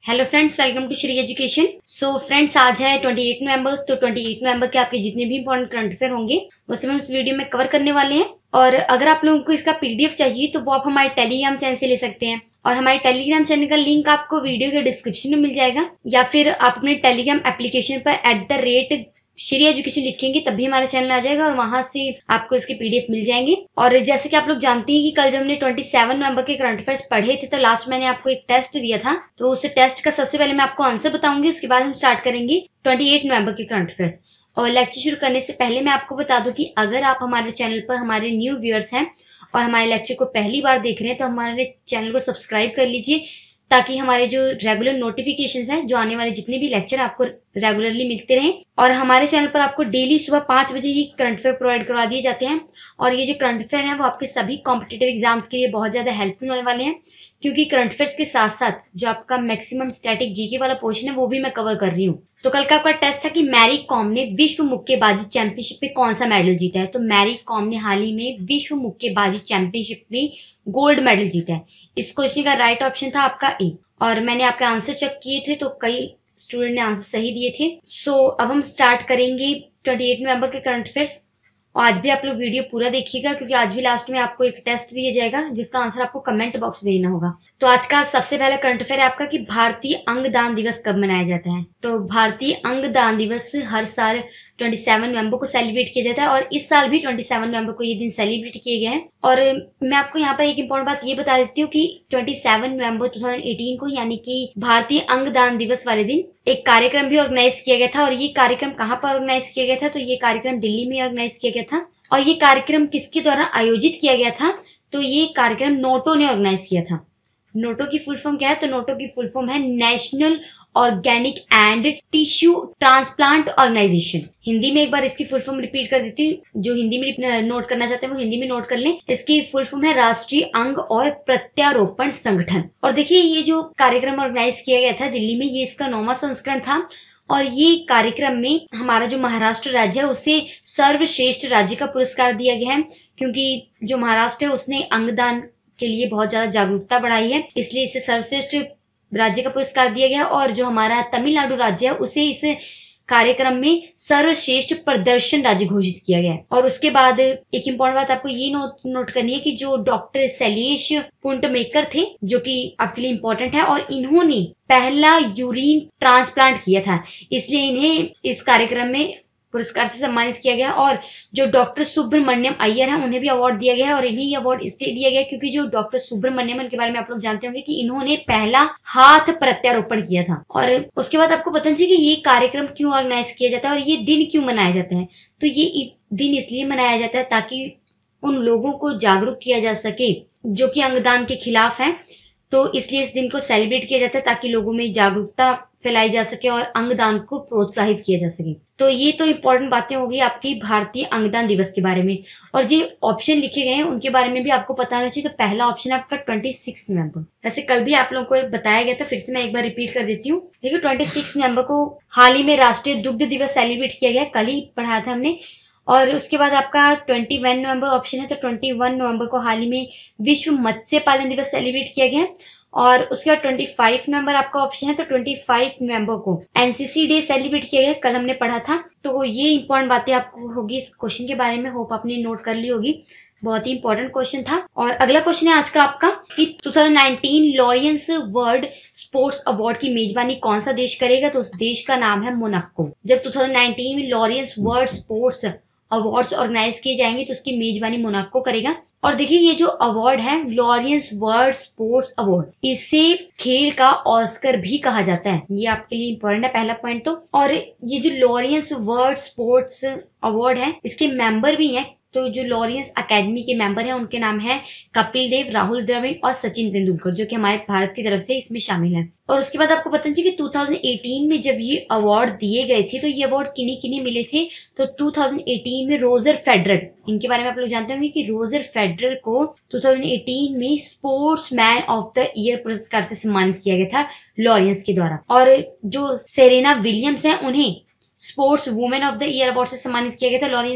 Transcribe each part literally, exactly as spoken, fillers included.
Hello friends, welcome to Shri education. So friends, आज है अट्ठाईस नवंबर। तो अट्ठाईस नवंबर के आपके जितने भी इंपॉर्टेंट करंट अफेयर होंगे वो सब हम इस वीडियो में कवर करने वाले हैं। और अगर आप लोगों को इसका पीडीएफ चाहिए तो वो आप हमारे टेलीग्राम चैनल से ले सकते हैं। और हमारे टेलीग्राम चैनल का लिंक आपको वीडियो के डिस्क्रिप्शन में मिल जाएगा, या फिर आप अपने टेलीग्राम एप्लीकेशन पर at the rate Shri education लिखेंगे तभी हमारा चैनल आ जाएगा और वहां से आपको इसके पीडीएफ मिल जाएंगे। और जैसे कि आप लोग जानते हैं कि कल जब हमने सत्ताईस नवंबर के करंट अफेयर्स पढ़े थे तो लास्ट मैंने आपको एक टेस्ट दिया था, तो उस टेस्ट का सबसे पहले मैं आपको आंसर बताऊंगी, उसके बाद हम स्टार्ट करेंगे अट्ठाईस नवंबर के करंट अफेयर्स। और लेक्चर शुरू करने से पहले मैं आपको बता दूं कि अगर आप हमारे चैनल पर हमारे न्यू व्यूअर्स हैं और हमारे लेक्चर को पहली बार देख रहे हैं तो हमारे चैनल को सब्सक्राइब कर लीजिए, ताकि हमारे जो रेगुलर नोटिफिकेशंस हैं, जो आने वाले जितने भी लेक्चर आपको रेगुलरली मिलते रहें। और हमारे चैनल पर आपको डेली सुबह पाँच बजे ही करंट अफेयर प्रोवाइड करवा दिए जाते हैं। और ये जो करंट अफेयर हैं वो आपके सभी कॉम्पिटिटिव एग्जाम्स के लिए बहुत ज्यादा हेल्पफुल होने वाले हैं, क्योंकि करंट अफेयर्स के साथ साथ जो आपका मैक्सिमम स्टैटिक जीके वाला पोर्शन है वो भी मैं कवर कर रही हूँ। तो कल का आपका टेस्ट था कि मैरी कॉम ने विश्व मुक्केबाजी चैंपियनशिप में कौन सा मेडल जीता है। तो मैरी कॉम ने हाल ही में विश्व मुक्केबाजी चैंपियनशिप में गोल्ड मेडल जीता है। इस क्वेश्चन का राइट ऑप्शन था आपका ए। और मैंने आपके आंसर चेक किए थे तो कई स्टूडेंट ने आंसर सही दिए थे। सो so, अब हम स्टार्ट करेंगे अट्ठाईस नवंबर के करंट अफेयर्स। और आज भी आप लोग वीडियो पूरा देखिएगा, क्योंकि आज भी लास्ट में आपको एक टेस्ट दिया जाएगा जिसका आंसर आपको कमेंट बॉक्स में देना होगा। तो आज का सबसे पहला करंट अफेयर है आपका कि भारतीय अंगदान दिवस कब मनाया जाता है। तो भारतीय अंगदान दिवस हर साल सत्ताईस नवंबर को सेलिब्रेट किया जाता है और इस साल भी सत्ताईस नवंबर को ये दिन सेलिब्रेट किए गए हैं। और मैं आपको यहाँ पर एक इम्पोर्टेंट बात ये बता देती हूँ कि सत्ताईस नवंबर दो हज़ार अठारह को, यानी कि भारतीय अंगदान दिवस वाले दिन, एक कार्यक्रम भी ऑर्गेनाइज किया गया था। और ये कार्यक्रम कहाँ पर ऑर्गेनाइज किया गया था? तो ये कार्यक्रम दिल्ली में ऑर्गेनाइज किया गया था। और ये कार्यक्रम किसके द्वारा आयोजित किया गया था? तो ये कार्यक्रम नोटो ने ऑर्गेनाइज किया था। नोटो की फुल फॉर्म क्या है? तो नोटो की फुल फॉर्म है national organic and tissue transplant organisation. Hindi में एक बार इसकी फुल फॉर्म रिपीट कर देती हूँ, जो हिंदी में नोट करना चाहते हैं वो हिंदी में नोट कर लें। इसकी फुल फॉर्म है राष्ट्रीय अंग और प्रत्यारोपण संगठन। और देखिए, ये जो कार्यक्रम ऑर्गेनाइज किया गया था दिल्ली में, ये इसका नौवां संस्करण था। और ये कार्यक्रम में हमारा जो महाराष्ट्र राज्य है उसे सर्वश्रेष्ठ राज्य का पुरस्कार दिया गया है, क्योंकि जो महाराष्ट्र है उसने अंगदान के लिए बहुत ज्यादा जागरूकता बढ़ाई है, इसलिए इसे सर्वश्रेष्ठ राज्य का पुरस्कार दिया गया। और जो हमारा तमिलनाडु राज्य है उसे इस कार्यक्रम में सर्वश्रेष्ठ प्रदर्शन राज्य घोषित किया गया है। और उसके बाद एक इम्पोर्टेंट बात आपको ये नोट नोट करनी है कि जो डॉक्टर शैलेश पुंटमेकर थे, जो कि आपके लिए इम्पोर्टेंट है, और इन्होंने पहला यूरिन ट्रांसप्लांट किया था, इसलिए इन्हें इस कार्यक्रम में पुरस्कार से सम्मानित किया गया। और जो डॉक्टर सुब्रमण्यम अय्यर हैं उन्हें भी अवार्ड दिया गया है। और इन्हें ये अवार्ड इसलिए दिया गया क्योंकि जो डॉक्टर सुब्रमण्यम के बारे में आप लोग जानते होंगे कि इन्होंने पहला हाथ प्रत्यारोपण किया था। और उसके बाद आपको पता चले कि ये कार्यक्रम क्यों ऑर्गेनाइज किया जाता है और ये दिन क्यों मनाया जाता है। तो ये दिन इसलिए मनाया जाता है ताकि उन लोगों को जागरूक किया जा सके जो कि अंगदान के खिलाफ हैं। तो इसलिए इस दिन को सेलिब्रेट किया जाता है ताकि लोगों में जागरूकता फैलाई जा सके और अंगदान को प्रोत्साहित किया जा सके। तो ये तो इम्पोर्टेंट बातें हो गई आपकी भारतीय अंगदान दिवस के बारे में। और जो ऑप्शन लिखे गए हैं उनके बारे में भी आपको पता होना चाहिए। तो पहला ऑप्शन है आपका छब्बीस नवंबर। वैसे कल भी आप लोगों को बताया गया था, फिर से मैं एक बार रिपीट कर देती हूँ। देखिए, छब्बीस नवंबर को हाल ही में राष्ट्रीय दुग्ध दिवस सेलिब्रेट किया गया, कल ही पढ़ाया था हमने। और उसके बाद आपका इक्कीस नवंबर ऑप्शन है, तो इक्कीस नवंबर को हाल ही में विश्व मत्स्य पालन दिवस सेलिब्रेट किया गया। और उसके बाद पच्चीस नवंबर आपका ऑप्शन है, तो पच्चीस नवंबर को एनसीसी डे सेलिब्रेट किया गया, कल हमने पढ़ा था। तो ये इंपॉर्टेंट बातें आपको होगी इस क्वेश्चन के बारे में, होप आपने नोट कर ली होगी, बहुत ही इंपॉर्टेंट क्वेश्चन था। और अगला क्वेश्चन है आज का आपका कि दो हज़ार उन्नीस लॉरियंस वर्ल्ड स्पोर्ट्स अवार्ड की मेजबानी कौन सा देश करेगा। तो उस देश का नाम है मोनाको। जब दो हज़ार उन्नीस में Laureus world sports awards organise किए जाएंगे तो उसकी मेजबानी मोनाको करेगा। और देखिए, ये जो अवार्ड है लॉरियंस वर्ल्ड स्पोर्ट्स अवार्ड, इसे खेल का ऑस्कर भी कहा जाता है। ये आपके लिए इंपॉर्टेंट है, पहला पॉइंट तो। और ये जो लॉरियंस वर्ल्ड स्पोर्ट्स अवार्ड है इसके मेंबर भी हैं। तो जो लॉरियंस अकेडमी के मेंबर हैं उनके नाम है कपिल देव, राहुल द्रविड़ और सचिन तेंदुलकर, जो कि हमारे भारत की तरफ से इसमें शामिल है। और उसके बाद आपको पता चाहिए कि दो हज़ार अठारह में जब ये अवार्ड दिए गए थे तो ये अवार्ड किन्हीं किन्हीं मिले थे। तो दो हज़ार अठारह में रोजर फेडरर, इनके बारे में आप लोग जानते होंगे कि रोजर फेडरर को दो हज़ार अठारह में sportsman of the year पुरस्कार से सम्मानित किया गया था लॉरियंस के द्वारा। और जो सेरेना विलियम्स है उन्हें sports women of the year award से सम्मानित किया गया था लॉरियंस में।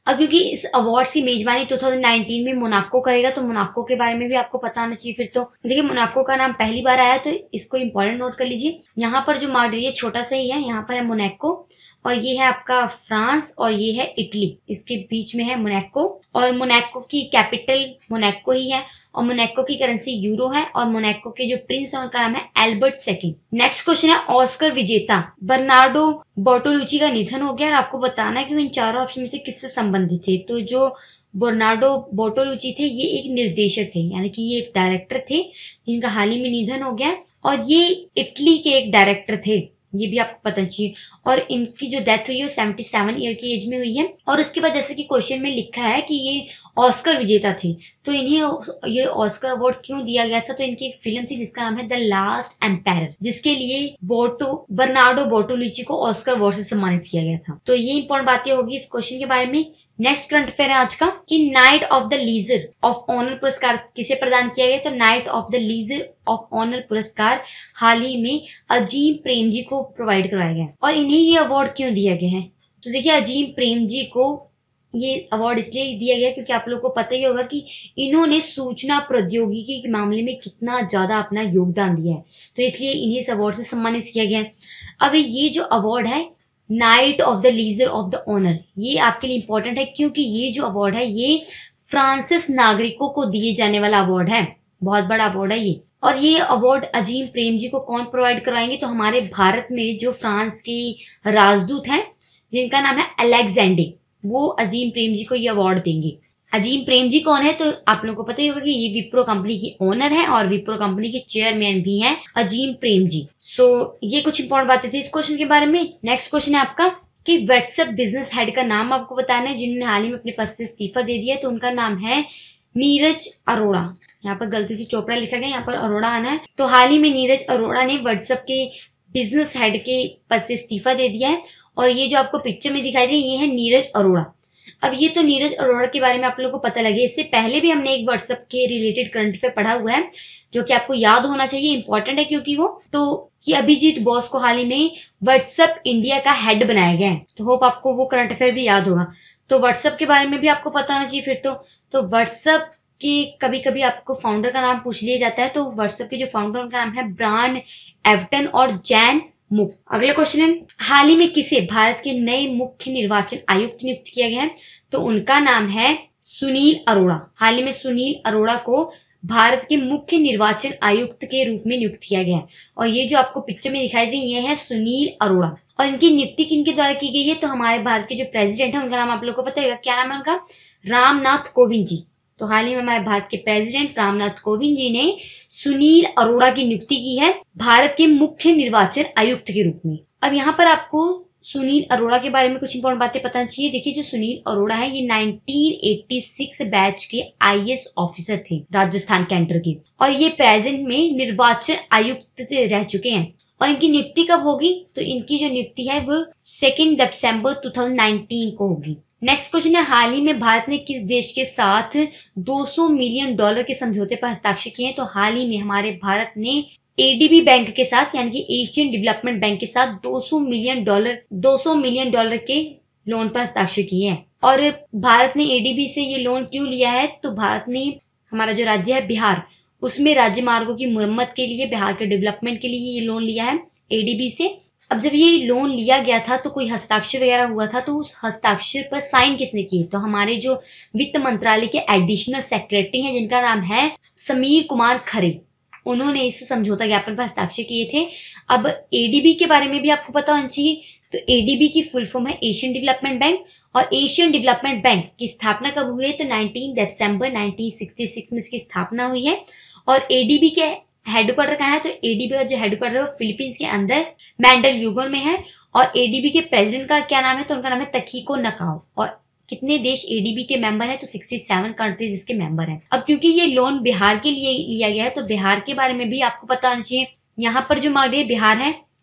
अब क्योंकि इस अवार्ड्स की मेजबानी दो हज़ार उन्नीस में मोनाको करेगा, तो मोनाको के बारे में भी आपको पता होना चाहिए। फिर तो देखिए मोनाको का नाम पहली बार आया, तो इसको इंपॉर्टेंट नोट कर लीजिए। यहाँ पर जो मॉडल ये छोटा सा ही है, यहाँ पर है मोनाको, और ये है आपका फ्रांस, और ये है इटली, इसके बीच में है मोनाको। और मोनाको की कैपिटल मोनाको ही है, और मोनाको की करेंसी यूरो है, और मोनाको के जो प्रिंस है उनका नाम है एल्बर्ट सेकंड। नेक्स्ट क्वेश्चन है ऑस्कर विजेता बर्नार्डो बोर्टोलुची का निधन हो गया, और आपको बताना है कि वो इन चारों ऑप्शन में से किससे संबंधित थे। तो जो बर्नार्डो बोर्टोलुची थे ये एक निर्देशक थे, यानी कि ये एक डायरेक्टर थे जिनका हाल ही में निधन हो गया, और ये इटली के एक डायरेक्टर थे, ये भी आपको पता चाहिए। और इनकी जो डेथ हुई है वो सतहत्तर ईयर की एज में हुई है। और उसके बाद जैसे कि क्वेश्चन में लिखा है कि ये ऑस्कर विजेता थे, तो इन्हें ये ऑस्कर अवार्ड क्यों दिया गया था, तो इनकी एक फिल्म थी जिसका नाम है द लास्ट एम्पायर, जिसके लिए बोर्टो बर्नार्डो बोर्टोलुची को ऑस्कर अवार्ड से सम्मानित किया गया था। तो ये इंपॉर्टेंट बातें होगी इस क्वेश्चन के बारे में। नेक्स्ट करंट अफेयर है आज का कि knight of the legion of honour पुरस्कार किसे प्रदान किया गया, तो knight of the legion of honour पुरस्कार हाल ही में अजीम प्रेम जी को प्रोवाइड करवाया गया। और इन्हें ये अवार्ड क्यों दिया गया है, तो देखिए अजीम प्रेम जी को ये अवार्ड इसलिए दिया गया क्योंकि आप लोगों को पता ही होगा कि इन्होंने सूचना प्रौद्योगिकी के मामले में कितना ज्यादा अपना योगदान दिया है, तो इसलिए इन्हें इस अवार्ड से सम्मानित किया गया। अब ये जो अवार्ड है knight of the legion of the honour, ये आपके लिए इंपॉर्टेंट है क्योंकि ये जो अवार्ड है ये फ्रांसिस नागरिकों को दिए जाने वाला अवार्ड है, बहुत बड़ा अवार्ड है ये। और ये अवार्ड अजीम प्रेम जी को कौन प्रोवाइड करवाएंगे, तो हमारे भारत में जो फ्रांस के राजदूत हैं जिनका नाम है अलेक्जेंडे, वो अजीम प्रेम जी को ये अवार्ड देंगे। अजीम प्रेम जी कौन है, तो आप लोगों को पता ही होगा कि ये विप्रो कंपनी की ओनर है और विप्रो कंपनी के चेयरमैन भी हैं अजीम प्रेम जी। सो so, ये कुछ इंपॉर्टेंट बातें थी इस क्वेश्चन के बारे में। नेक्स्ट क्वेश्चन है आपका कि व्हाट्सएप बिजनेस हेड का नाम आपको बताना है जिन्होंने हाल ही में अपने पद से इस्तीफा दे दिया है, तो उनका नाम है नीरज अरोड़ा। यहाँ पर गलती से चोपड़ा लिखा गया, यहाँ पर अरोड़ा आना है। तो हाल ही में नीरज अरोड़ा ने व्हाट्सएप के बिजनेस हेड के पद से इस्तीफा दे दिया है, और ये जो आपको पिक्चर में दिखाई दे ये है नीरज अरोड़ा। अब ये तो नीरज अरोड़ा के बारे में आप लोगों को पता लगे, इससे पहले भी हमने एक व्हाट्सएप के रिलेटेड करंट अफेयर पढ़ा हुआ है जो कि आपको याद होना चाहिए, इंपॉर्टेंट है क्योंकि वो तो कि अभिजीत बॉस को हाल ही में व्हाट्सएप इंडिया का हेड बनाया गया है, तो होप आपको वो करंट अफेयर भी याद होगा। तो व्हाट्सएप के बारे में भी आपको पता होना चाहिए। फिर तो तो व्हाट्सएप के कभी कभी आपको फाउंडर का नाम पूछ लिया जाता है, तो व्हाट्सएप के जो फाउंडर उनका नाम है ब्रायन एवटन और जैन मुक। अगला क्वेश्चन है हाल ही में किसे भारत के नए मुख्य निर्वाचन आयुक्त नियुक्त किया गया है, तो उनका नाम है सुनील अरोड़ा। हाल ही में सुनील अरोड़ा को भारत के मुख्य निर्वाचन आयुक्त के रूप में नियुक्त किया गया है, और ये जो आपको पिक्चर में दिखाई दे रही है सुनील अरोड़ा। और इनकी नियुक्ति किनके द्वारा की गई है, तो हमारे भारत के जो प्रेसिडेंट है उनका नाम आप लोग को पता है, क्या नाम है उनका, रामनाथ कोविंद जी। तो हाल ही में हमारे भारत के प्रेसिडेंट रामनाथ कोविंद जी ने सुनील अरोड़ा की नियुक्ति की है भारत के मुख्य निर्वाचन आयुक्त के रूप में। अब यहाँ पर आपको सुनील अरोड़ा के बारे में कुछ इंपॉर्टेंट बातें पता चाहिए। देखिए जो सुनील अरोड़ा है ये नाइनटीन एटी सिक्स बैच के आईएएस ऑफिसर थे राजस्थान कैंटर के, और ये प्रेजेंट में निर्वाचन आयुक्त रह चुके हैं। और इनकी नियुक्ति कब होगी, तो इनकी जो नियुक्ति है वो सेकेंड दिसंबर टू थाउजेंड नाइनटीन को होगी। नेक्स्ट क्वेश्चन है हाल ही में भारत ने किस देश के साथ दो सौ मिलियन डॉलर के समझौते पर हस्ताक्षर किए हैं, तो हाल ही में हमारे भारत ने एडीबी बैंक के साथ यानी कि एशियन डेवलपमेंट बैंक के साथ दो सौ मिलियन डॉलर दो सौ मिलियन डॉलर के लोन पर हस्ताक्षर किए हैं। और भारत ने एडीबी से ये लोन क्यों लिया है, तो भारत ने हमारा जो राज्य है बिहार, उसमें राज्य मार्गों की मुरम्मत के लिए, बिहार के डेवलपमेंट के लिए ये लोन लिया है एडीबी से। अब जब ये लोन लिया गया था तो कोई हस्ताक्षर वगैरह हुआ था, तो उस हस्ताक्षर पर साइन किसने किए, तो हमारे जो वित्त मंत्रालय के एडिशनल सेक्रेटरी हैं जिनका नाम है समीर कुमार खरे, उन्होंने इस समझौता ज्ञापन पर हस्ताक्षर किए थे। अब एडीबी के बारे में भी आपको पता होना चाहिए, तो एडीबी की फुल फॉर्म है एशियन डेवलपमेंट बैंक, और एशियन डेवलपमेंट बैंक की स्थापना कब हुई है, तो नाइनटीन दिसंबर नाइनटीन सिक्सटी सिक्स में इसकी स्थापना हुई है। और एडीबी के हेडक्वार्टर कहाँ है, तो एडीबी का जो हेडक्वार्टर है वो फिलीपींस के अंदर मैंडल युगन में है। और एडीबी के प्रेसिडेंट का क्या नाम है, तो उनका नाम है तकीको नकाओ। और कितने देश एडीबी के मेंबर हैं, तो सड़सठ कंट्रीज इसके मेंबर हैं। अब क्योंकि ये लोन बिहार के लिए लिया गया है, तो बिहार के बारे में भी आपको पता होना चाहिए। यहाँ पर जो मॉडल बिहार है,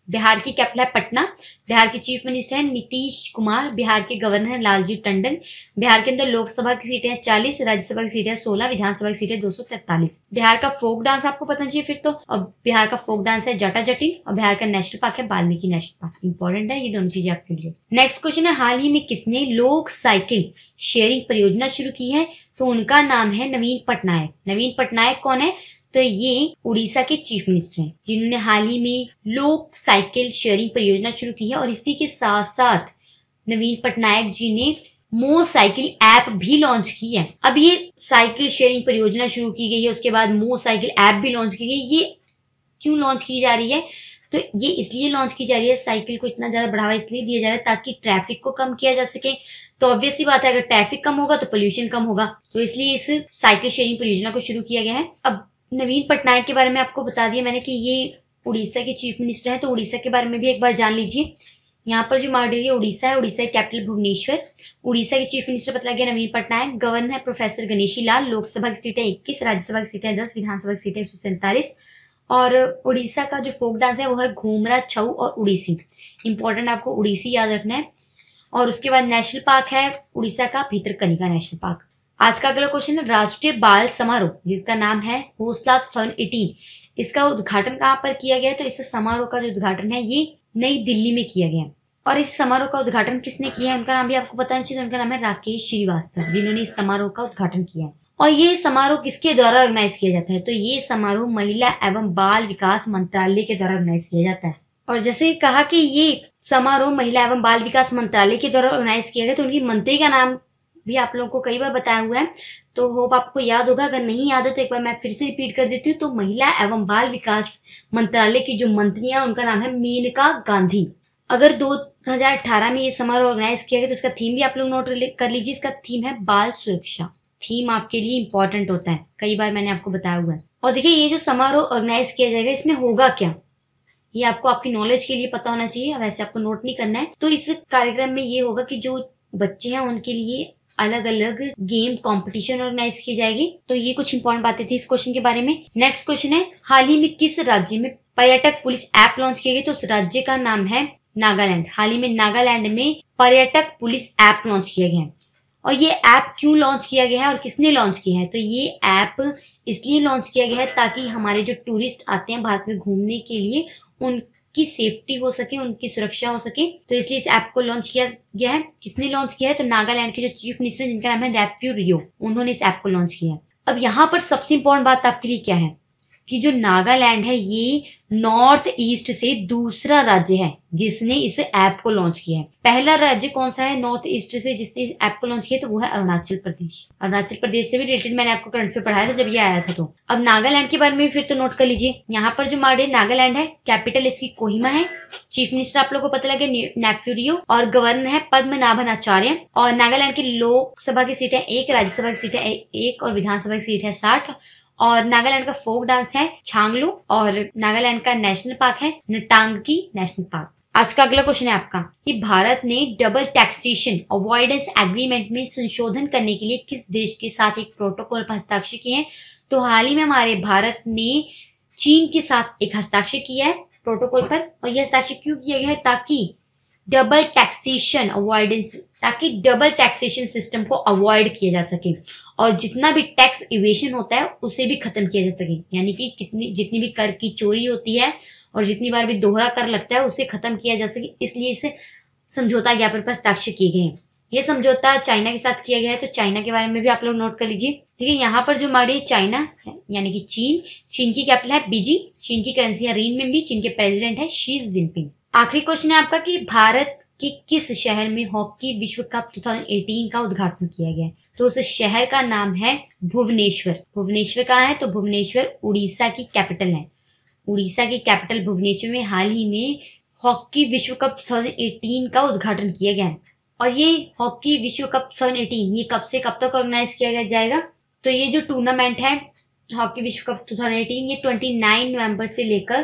बिहार की कैपिटल है पटना। बिहार के चीफ मिनिस्टर हैं नीतीश कुमार। बिहार के गवर्नर हैं लालजी टंडन। बिहार के अंदर लोकसभा की सीटें हैं चालीस, राज्यसभा की सीटें सोलह, विधानसभा की सीटें दो सौ तैंतालीस। बिहार का फोक डांस आपको पता चाहिए फिर तो, और बिहार का फोक डांस है जटा जटिन, और बिहार का नेशनल पार्क है वाल्मीकि नेशनल पार्क। इंपॉर्टेंट है ये दोनों चीजें आपके लिए। नेक्स्ट क्वेश्चन है, हाल ही में किसने लोक साइकिल शेयरिंग परियोजना शुरू की है? तो उनका नाम है नवीन पटनायक। नवीन पटनायक कौन है? तो ये उड़ीसा के चीफ मिनिस्टर हैं जिन्होंने हाल ही में लोक साइकिल शेयरिंग परियोजना शुरू की है। और इसी के साथ साथ नवीन पटनायक जी ने मो साइकिल ऐप भी लॉन्च की है। अब ये साइकिल शेयरिंग परियोजना शुरू की गई है, उसके बाद मो साइकिल ऐप भी लॉन्च की गई। ये क्यों लॉन्च की जा रही है? तो ये इसलिए लॉन्च की जा रही है, साइकिल को इतना ज्यादा बढ़ावा इसलिए दिया जा रहा है ताकि ट्रैफिक को कम किया जा सके। तो ऑब्वियस सी बात है, अगर ट्रैफिक कम होगा तो पोल्यूशन कम होगा, तो इसलिए इस साइकिल शेयरिंग परियोजना को शुरू किया गया है। अब नवीन पटनायक के बारे में आपको बता दिया मैंने कि ये उड़ीसा के चीफ मिनिस्टर हैं, तो उड़ीसा के बारे में भी एक बार जान लीजिए। यहाँ पर जो मॉडल है उड़ीसा है, उड़ीसा की कैपिटल भुवनेश्वर। उड़ीसा के चीफ मिनिस्टर पता गया नवीन पटनायक। गवर्नर है प्रोफेसर गणेशी लाल। लोकसभा की सीटें इक्कीस, राज्यसभा की सीटें दस, विधानसभा की सीटें एक सौ सैंतालीस। और उड़ीसा का जो फोक डांस है वो है घूमरा, छऊ और उड़ीसी। इंपॉर्टेंट आपको उड़ीसी याद रखना है। और उसके बाद नेशनल पार्क है उड़ीसा का भितरकनिका नेशनल पार्क। आज का अगला क्वेश्चन है, राष्ट्रीय बाल समारोह जिसका नाम है हौसला दो हज़ार अठारह, इसका उद्घाटन कहाँ पर किया गया? तो इस समारोह का जो उद्घाटन है ये नई दिल्ली में किया गया। और इस समारोह का उद्घाटन किसने किया है उनका नाम भी आपको बताना चाहिए। उनका नाम है राकेश श्रीवास्तव, जिन्होंने इस समारोह का उद्घाटन किया है। और ये समारोह किसके द्वारा ऑर्गेनाइज किया जाता है? तो ये समारोह महिला एवं बाल विकास मंत्रालय के द्वारा ऑर्गेनाइज किया जाता है। और जैसे कहा कि ये समारोह महिला एवं बाल विकास मंत्रालय के द्वारा ऑर्गेनाइज किया गया, तो उनकी मंत्री का नाम भी आप लोगों को कई बार बताया हुआ है, तो होप आपको याद होगा। अगर नहीं याद हो तो एक बार मैं फिर से रिपीट कर देती हूँ। तो महिला एवं बाल विकास मंत्रालय की जो मंत्री है उनका नाम है मेनका गांधी। अगर दो हज़ार अठारह में ये समारोह ऑर्गेनाइज किया गया तो इसका थीम भी आप लोग नोट कर लीजिए। इसका थीम है बाल सुरक्षा। थीम आपके लिए इंपॉर्टेंट होता है, कई बार मैंने आपको बताया हुआ है। और देखिए ये जो समारोह ऑर्गेनाइज किया जाएगा इसमें होगा क्या, ये आपको आपकी नॉलेज के लिए पता होना चाहिए, वैसे आपको नोट नहीं करना है। तो इस कार्यक्रम में ये होगा कि जो बच्चे हैं उनके लिए अलग अलग गेम कंपटीशन ऑर्गेनाइज की जाएगी। तो ये कुछ इंपॉर्टेंट बातें थी इस क्वेश्चन के बारे में। नेक्स्ट क्वेश्चन है, हाल ही में किस राज्य में पर्यटक पुलिस ऐप लॉन्च की गई? तो उस राज्य का नाम है नागालैंड। हाल ही में नागालैंड में पर्यटक पुलिस ऐप लॉन्च किया गया है। और ये ऐप क्यों लॉन्च किया गया है और किसने लॉन्च किया है? तो ये ऐप इसलिए लॉन्च किया गया है ताकि हमारे जो टूरिस्ट आते हैं भारत में घूमने के लिए उनकी सेफ्टी हो सके, उनकी सुरक्षा हो सके, तो इसलिए इस ऐप को लॉन्च किया गया है। किसने लॉन्च किया है? तो नागालैंड के जो चीफ मिनिस्टर जिनका नाम है नेफ्यू रियो, उन्होंने इस ऐप को लॉन्च किया है। अब यहाँ पर सबसे इंपॉर्टेंट बात आपके लिए क्या है कि जो नागालैंड है ये नॉर्थ ईस्ट से दूसरा राज्य है जिसने इस ऐप को लॉन्च किया है। पहला राज्य कौन सा है नॉर्थ ईस्ट से जिसने इस ऐप को लॉन्च किया? तो वो है अरुणाचल प्रदेश। अरुणाचल प्रदेश से भी रिलेटेड मैंने आपको करंट से पढ़ाया था जब ये आया था। तो अब नागालैंड के बारे में फिर तो नोट कर लीजिए। यहाँ पर जो मॉडल नागालैंड है, कैपिटल इसकी कोहिमा है, चीफ मिनिस्टर आप लोग को पता लगे नेफ्यू रियो, और गवर्नर है पद्मनाभन आचार्य। और नागालैंड की लोकसभा की सीट है एक, राज्यसभा की सीट है एक, और विधानसभा की सीट है साठ। और नागालैंड का फोक डांस है छांगलू, और नागालैंड का नेशनल पार्क है नटांगकी नेशनल पार्क। आज का अगला क्वेश्चन है आपका कि भारत ने डबल टैक्सेशन अवॉइडेंस एग्रीमेंट में संशोधन करने के लिए किस देश के साथ एक प्रोटोकॉल पर हस्ताक्षर किए हैं? तो हाल ही में हमारे भारत ने चीन के साथ एक हस्ताक्षर किया है प्रोटोकॉल पर। और यह हस्ताक्षर क्यों किया गया है? ताकि डबल टैक्सेशन अवॉइडेंस, ताकि डबल टैक्सेशन सिस्टम को अवॉइड किया जा सके और जितना भी टैक्स इवेशन होता है उसे भी खत्म किया जा सके। यानी कि कितनी जितनी भी कर की चोरी होती है और जितनी बार भी दोहरा कर लगता है उसे खत्म किया जा सके, इसलिए इसे समझौता ज्ञापन पर हस्ताक्षर किए गए हैं। ये समझौता चाइना के साथ किया गया है, तो चाइना के बारे में भी आप लोग नोट कर लीजिए। ठीक है, यहाँ पर जो हमारी चाइना है यानी कि चीन, चीन की कैपिटल है बीजिंग, चीन की करेंसी है रिनमिनबी, चीन के प्रेसिडेंट है शी जिनपिंग। आखिरी क्वेश्चन है आपका कि भारत के किस शहर में हॉकी विश्व कप दो हज़ार अठारह का उद्घाटन किया गया है? तो उस शहर का नाम है भुवनेश्वर। भुवनेश्वर कहाँ है? तो भुवनेश्वर उड़ीसा की कैपिटल है। उड़ीसा की कैपिटल भुवनेश्वर में हाल ही में हॉकी विश्व कप दो हज़ार अठारह का उद्घाटन किया गया है। और ये हॉकी विश्व कप दो हज़ार अठारह ये कब से कब तक ऑर्गेनाइज किया जाएगा? तो ये जो टूर्नामेंट है हॉकी विश्व कप दो हज़ार अठारह ये उनतीस नवंबर से लेकर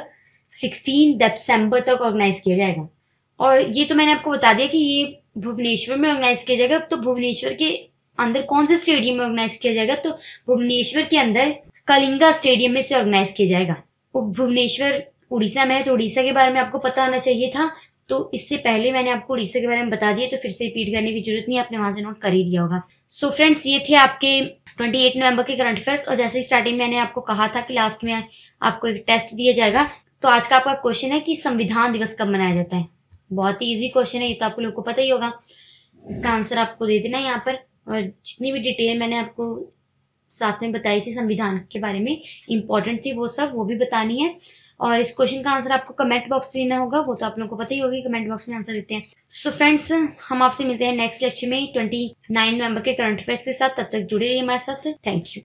सोलह दिसंबर तक ऑर्गेनाइज किया जाएगा। और ये तो मैंने आपको बता दिया कि ये भुवनेश्वर में ऑर्गेनाइज किया जाएगा। तो भुवनेश्वर के अंदर कौन से स्टेडियम में ऑर्गेनाइज किया जाएगा? तो भुवनेश्वर के अंदर कलिंगा स्टेडियम में से ऑर्गेनाइज किया जाएगा। भुवनेश्वर उड़ीसा में है तो उड़ीसा के बारे में आपको पता होना चाहिए था। तो इससे पहले मैंने आपको उड़ीसा के बारे में बता दिया, तो फिर से रिपीट करने की जरूरत नहीं, आपने वहां से नोट कर ही लिया होगा। सो so फ्रेंड्स, ये थे आपके अट्ठाईस नवंबर के करंट अफेयर्स। और जैसे ही स्टार्टिंग मैंने आपको कहा था कि लास्ट में आपको एक टेस्ट दिया जाएगा, तो आज का आपका क्वेश्चन है कि संविधान दिवस कब मनाया जाता है। बहुत ही ईजी क्वेश्चन है, ये तो आप लोगों को पता ही होगा। इसका आंसर आपको दे देना है यहाँ पर, और जितनी भी डिटेल मैंने आपको साथ में बताई थी संविधान के बारे में, इंपॉर्टेंट थी वो सब, वो भी बतानी है। और इस क्वेश्चन का आंसर आपको कमेंट बॉक्स में देना होगा, वो तो आप लोगों को पता ही होगा, कमेंट बॉक्स में आंसर देते हैं। सो so फ्रेंड्स, हम आपसे मिलते हैं नेक्स्ट लेक्चर में उनतीस नवंबर के करंट अफेयर्स के साथ। तब तक जुड़े रहिए हमारे साथ। Thank you.